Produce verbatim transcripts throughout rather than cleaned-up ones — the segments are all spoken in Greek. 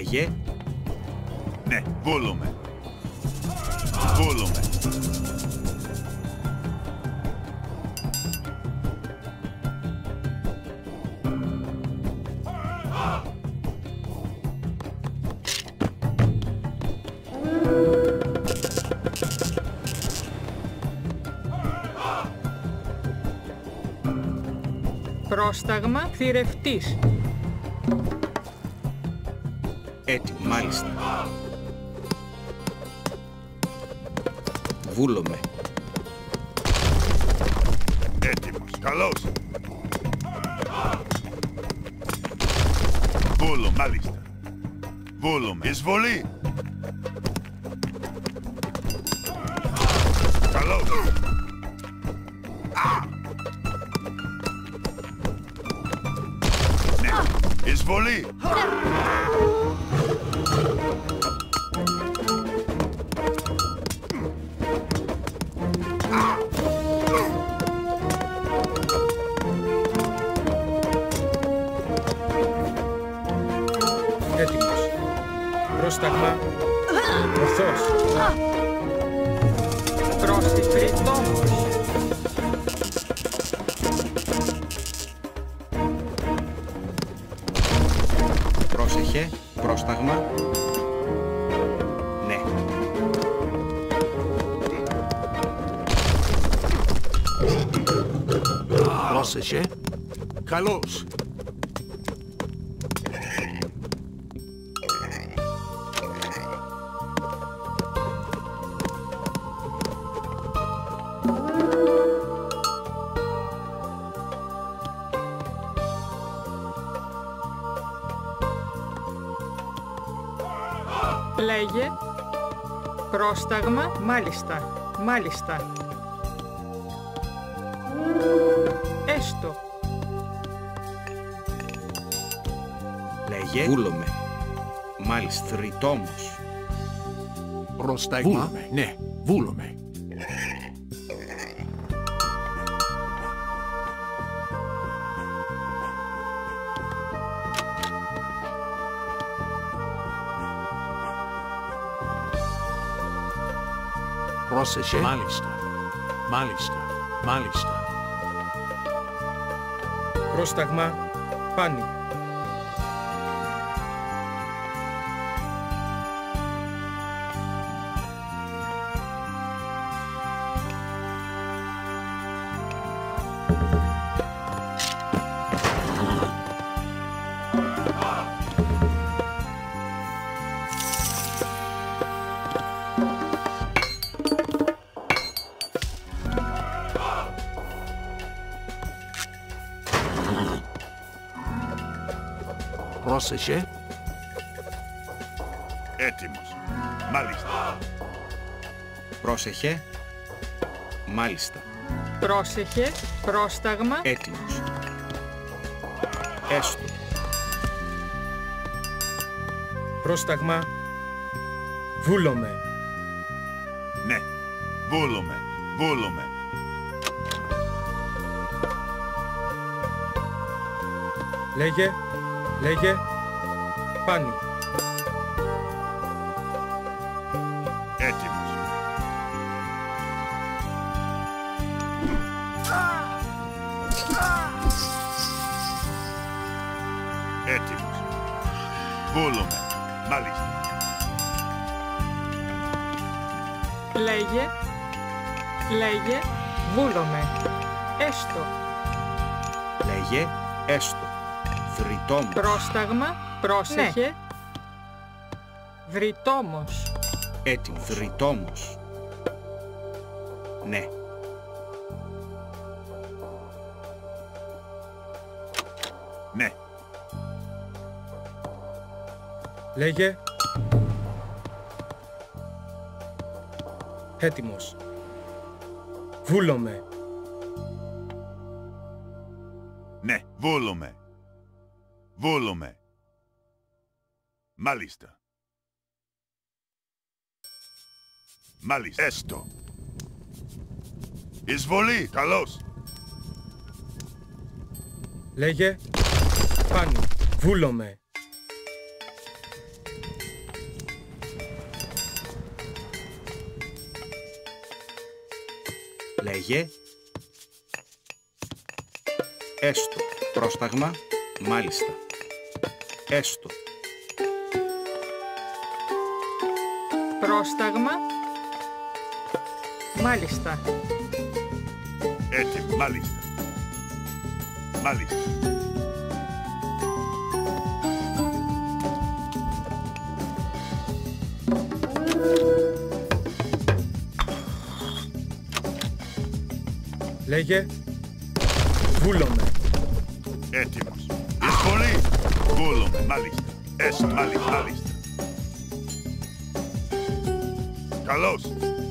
Λέγε. Ναι, βούλουμε. Βούλουμε. Πρόσταγμα θηρευτής. Έτοιμο, μάλιστα. Βούλομαι. Έτοιμος, καλώς. Βούλω, μάλιστα. Βούλουμε, εισβολή. Καλώς. Ναι, εισβολή. Έτοιμος. Πρόσταγμα. Ορθός. Προστιφρυτόμος. Πρόσεχε. Πρόσταγμα. Ναι. Πρόσεχε. Καλώς. Λέγε. Πρόσταγμα. Μάλιστα. Μάλιστα. Έστω. Λέγε. Βούλομαι. Μάλιστα. Θρητόμος. Πρόσταγμα. Βούλομαι. Ναι, βούλομαι. Πρόσεχε. Μάλιστα. Μάλιστα. Μάλιστα. Πρόσταγμα. Πάνι. Πρόσεχε. Έτοιμος. Μάλιστα. Πρόσεχε. Μάλιστα. Πρόσεχε. Πρόσταγμα. Έτοιμος. Έστω. Πρόσταγμα. Βούλομαι. Ναι, βούλουμε. Βούλουμε. Λέγε. Λέγε. Πάνι. Έτοιμος. Έτοιμος. Βούλουμε. Μάλιστα. Λέγε. Λέγε. Βούλομαι. Έστω. Λέγε. Έστω. Θρητόμος. Πρόσταγμα. Πρόσεχε. Ναι. Βρυτόμος. Έτοιμο. Θρητόμος. Ναι. Ναι. Λέγε. Έτοιμος. Βούλομαι. Ναι, βούλουμε. Βούλουμε. Μάλιστα. Μάλιστα. Έστω. Εισβολή. Καλώς. Λέγε. Πάνι. Βούλομαι. Λέγε. Έστω. Πρόσταγμα. Μάλιστα. Έστω. Πρόσταγμα. Μάλιστα. Έτοιμο. Μάλιστα. Μάλιστα. Λέγε. Βούλομαι. Έτοιμος. Εισβολή. Βούλομαι. Μάλιστα. Έστω. Μάλιστα. Μάλιστα. Καλώς.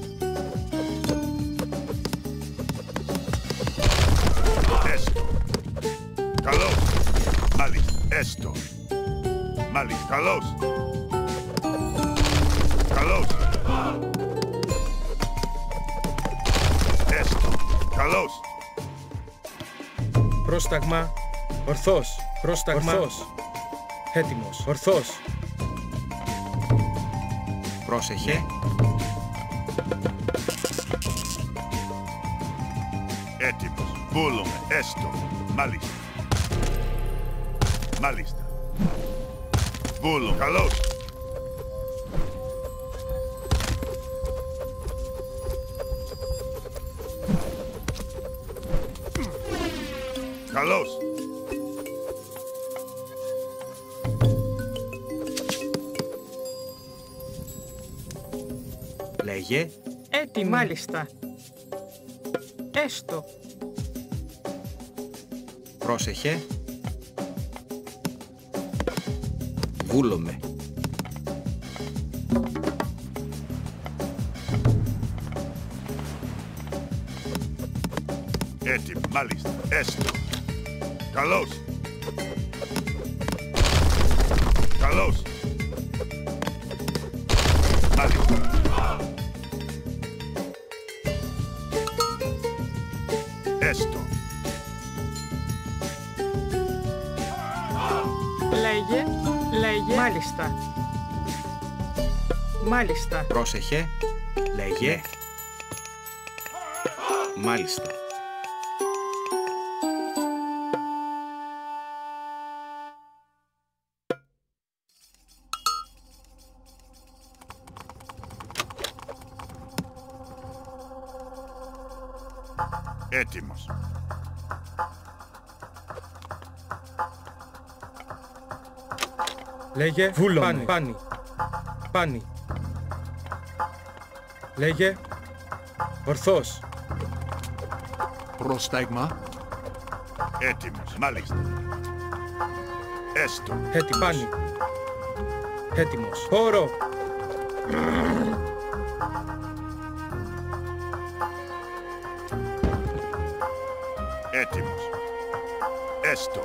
Έστω. Καλώς. Μάλιστα. Έστω. Μάλιστα. Καλώς. Καλώς. Έστω. Καλώς. Πρόσταγμα. Ορθός. Πρόσταγμα. Ορθός. Έτοιμος. Ορθός. Πρόσεχε. Έτοιμος. Βούλομαι. Έστω. Μάλιστα. Μάλιστα. Βούλομαι. Καλώς. Καλώς. Λέγε. Έτοιμη. Μάλιστα. Έστω. Πρόσεχε. Βούλομαι. Έτοιμο. Μάλιστα. Έστω. Καλώς. Καλώς. Μάλιστα. Έστω. Λέγε. Λέγε. Μάλιστα. Μάλιστα. Πρόσεχε. Λέγε. Μάλιστα. Έτοιμος. Λέγε. Βούλομαι. Πάνι. Πάνι. Πάνι. Λέγε. Ορθός. Πρόσταγμα. Έτοιμος. Μάλιστα. Έστω. Έτοιμος. Πάνι. Έτοιμος. Χώρο. Έτοιμος. Έστω.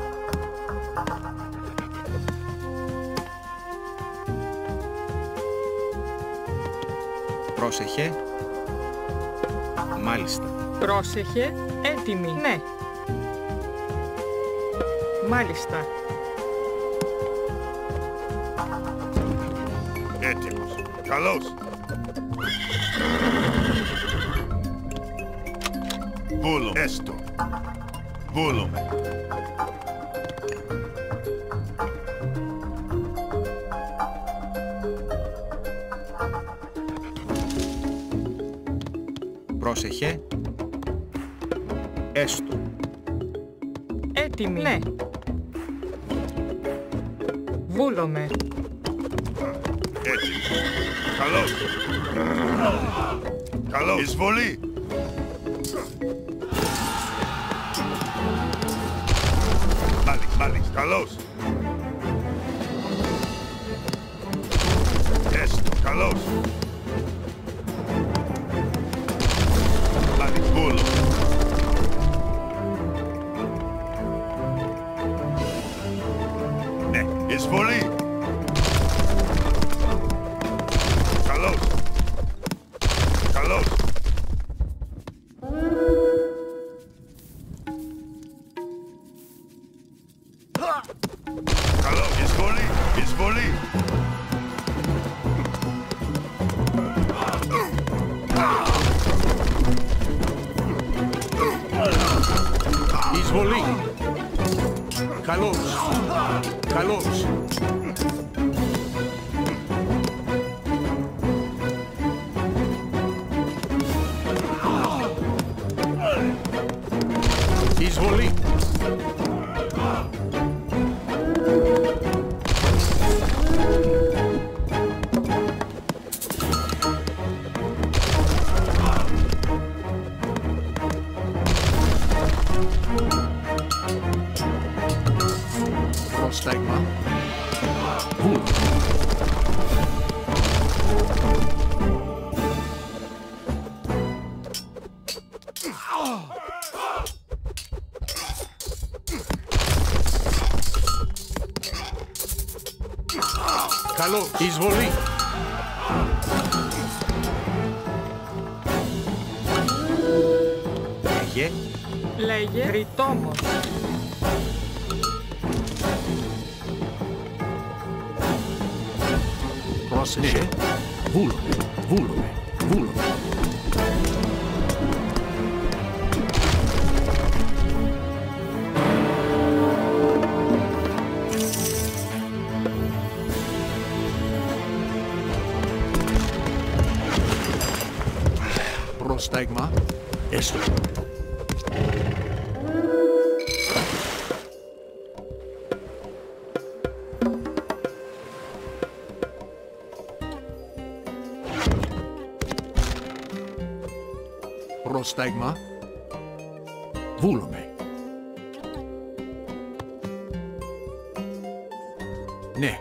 Πρόσεχε. Μάλιστα. Πρόσεχε. Έτοιμη. Ναι. Μάλιστα. Έτοιμος. Καλώς. Βούλομαι. Έστω. Βούλομαι. Πρόσεχε. Έστω. Έτοιμη. Ναι. Βούλομαι. Έτοιμος. Καλώς. Καλώς. Εισβολή. Μάλιστα. Μάλιστα. Καλώς. Έστω. Καλώς. Μάλιστα. Βούλο. Ναι. Εισβολή. Καλώς. Καλώς. Καλώς. Εισβολή. Εισβολή. Εισβολή. Καλώς. Καλώς. Εισβολή. Πρόσταγμα. Βούλ. Καλό. Εισβολή. Λέγε. Λέγε. Ρητόμος. Πρόσεχε. Βούλομαι. Βούλομαι. Βούλομαι. Πρόσταγμα. Έστω. Πρόσταγμα. Βούλομαι. Ναι.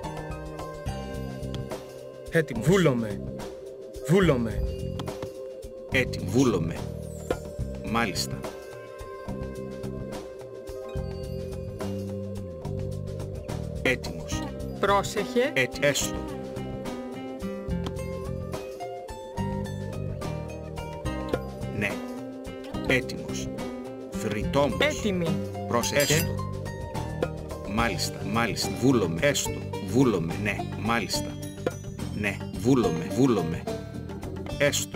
Έτοιμος. Βούλομαι. Βούλομαι. Έτοιμο. Βούλομαι. Μάλιστα. Έτοιμος. Πρόσεχε. Έτι. Έστω. Ναι. Έτοιμος. Θρητόμος. Έτοιμη. Πρόσεχε. Έστω. Μάλιστα. Μάλιστα. Βούλομαι. Έστω. Βούλομαι. Ναι. Μάλιστα. Ναι. Βούλομαι. Βούλομαι. Έστω.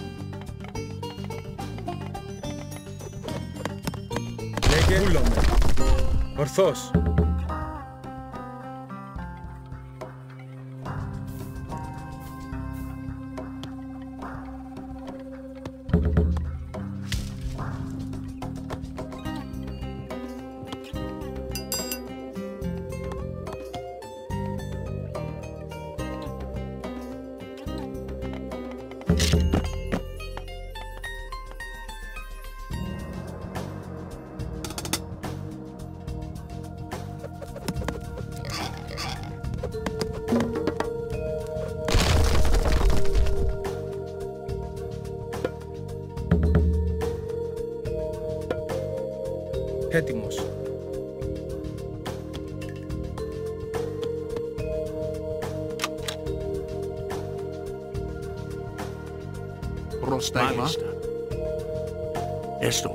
Λέγε. Βούλομαι. Ορθώς. Έτοιμος. Πρόσταγμα. Έστω.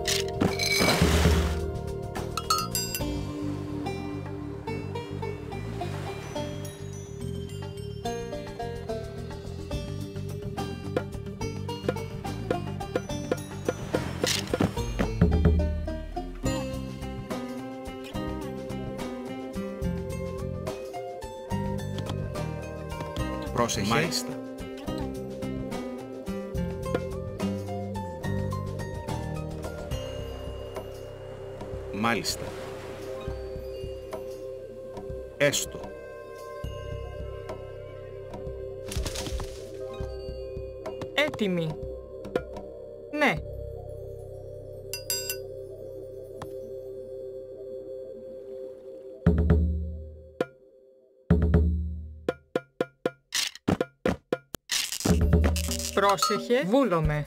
Πρόσεχε. Μάλιστα. Μάλιστα. Έστω. Έτοιμη. Ναι. Πρόσεχε. Βούλομαι.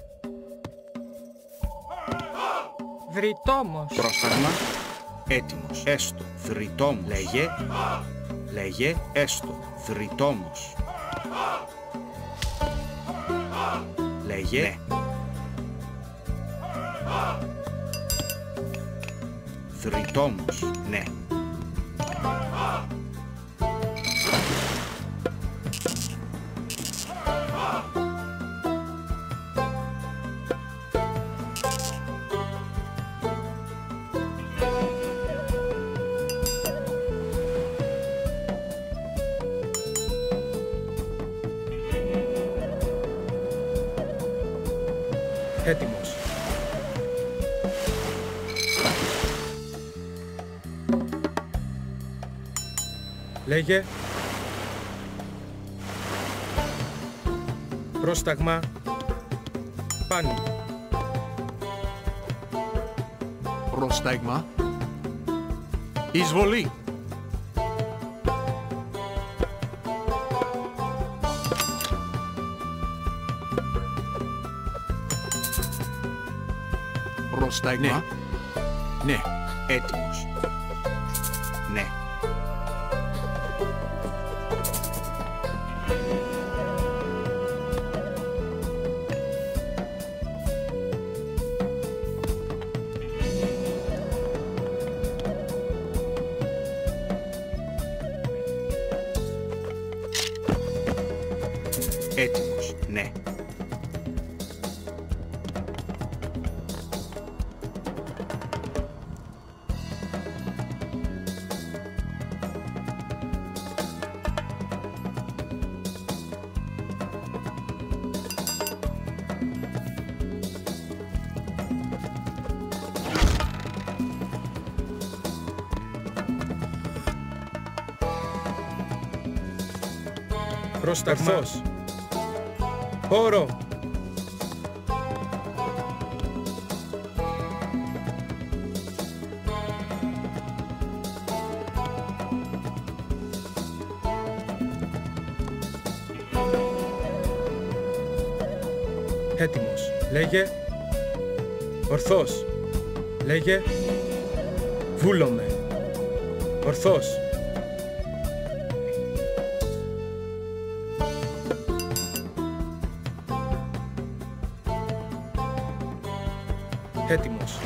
Βρυτόμος. Πρόσταγμα. Έτοιμος. Έστω. Θρητόμος. Λέγε. Λέγε. Έστω. Θρητόμος. Λέγε. Ναι. Θρητόμος. Ναι. Έτοιμος. Λέγε. Πρόσταγμα. Πάνι. Πρόσταγμα. Εισβολή. Πρόσταγμα. Ναι. Ναι. Έτοιμος. Ναι. Έτοιμος. Ναι. Πρόσταγμα. Ορθός. Χώρο. Έτοιμος. Λέγε. Ορθός. Λέγε. Βούλομαι. Ορθός. Έτοιμος.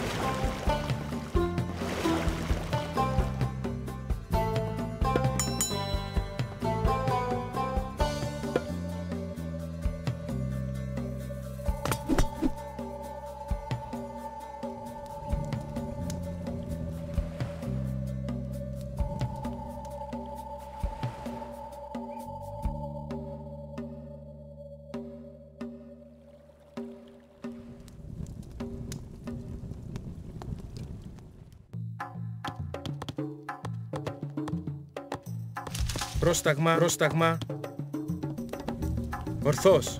Πρόσταγμα, πρόσταγμα. Ορθός.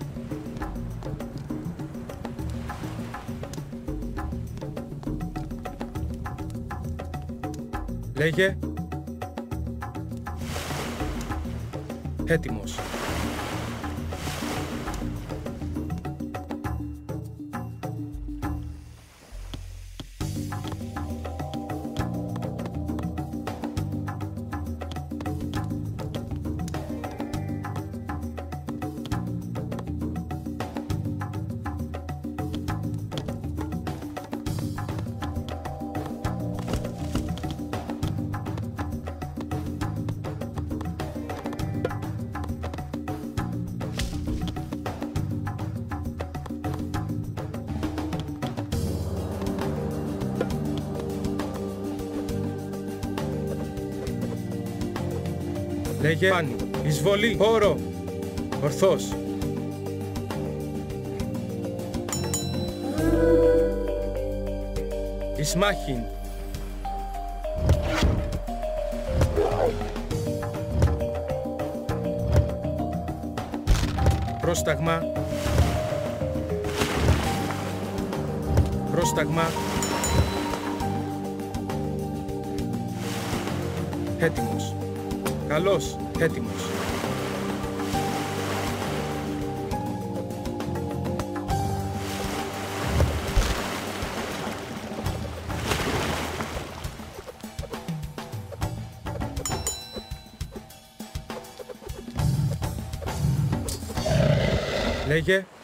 Λέγε. Έτοιμος. Λέγε. Πάνι. Εισβολή. Χώρο. Ορθός. Ισμάχιν. Πρόσταγμα. Πρόσταγμα. Έτοιμος. Καλώς. Έτοιμος. Λέγε.